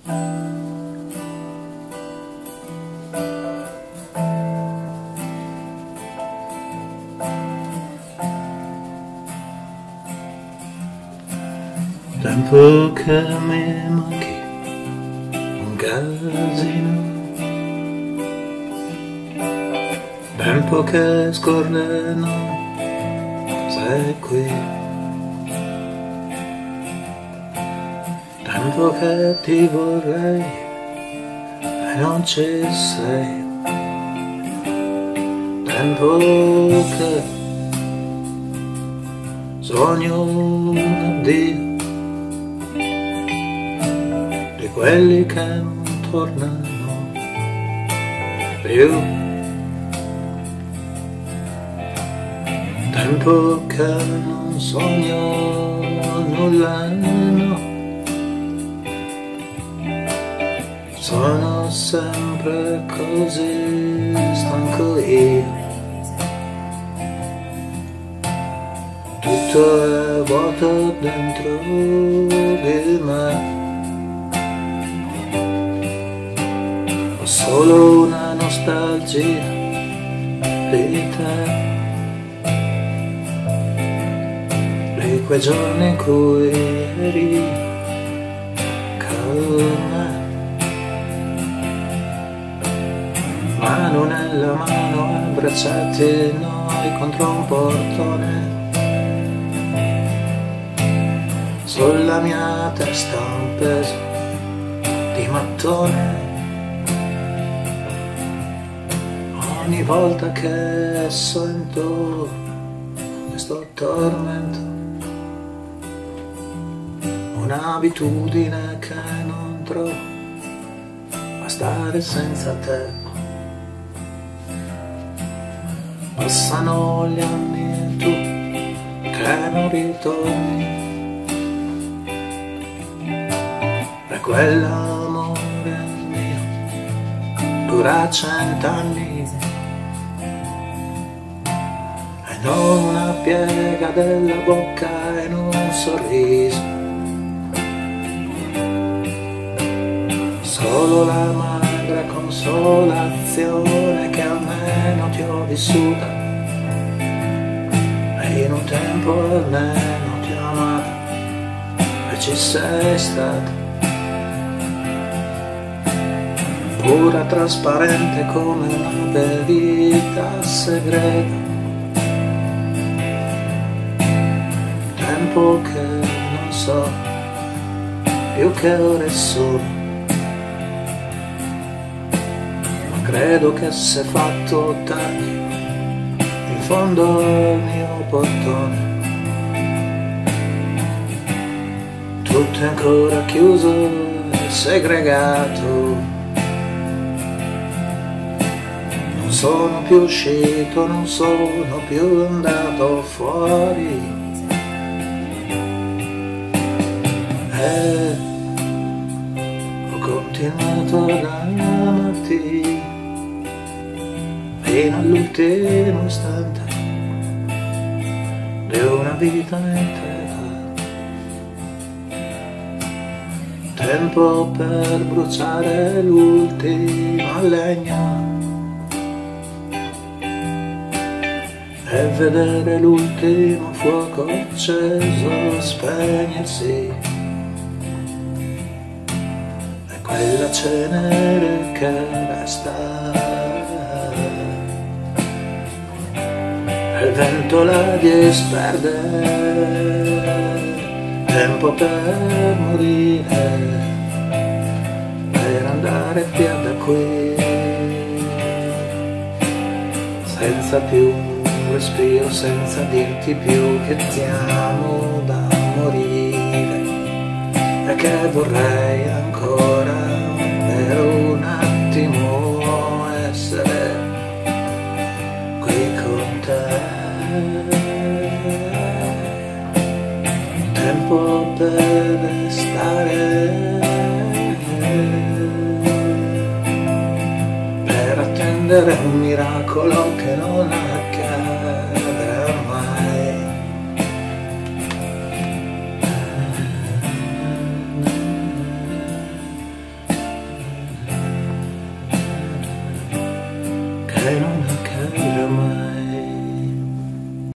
Tempo che mi manchi un casino, tempo che scorre non sei qui, tempo che ti vorrei e non ci sei, tempo che sogno un addio di quelli che non tornano più, tempo che non sogno nulla, no, sono sempre così stanco io, tutto è vuoto dentro di me. Solo una nostalgia di te, di quei giorni in cui eri con me, mano nella mano, abbracciati noi contro un portone, sulla mia testa un peso di mattone. Ogni volta che sento questo tormento, un'abitudine che non trovo a stare senza te. Passano gli anni e tu che non ritorni, e quell'amore mio dura 100 anni. Non una piega della bocca e un sorriso, solo la magra consolazione che almeno ti ho vissuta e in un tempo almeno ti ho amata e ci sei stata, pura trasparente come una verità segreta. Tempo che non so più che ore sono, ma credo che se fatto tardi in fondo al mio portone, tutto è ancora chiuso e segregato, non sono più uscito, non sono più andato fuori. Ho continuato ad amarti fino all'ultimo istante di una vita intera, tempo per bruciare l'ultima legna e vedere l'ultimo fuoco acceso spegnersi, quella cenere che resta, e il vento la disperde, tempo per morire, per andare via da qui, senza più un respiro, senza dirti più che ti amo da morire e che vorrei ancora per un attimo essere qui con te. Tempo per restare, per attendere un miracolo che non accadrà mai. e non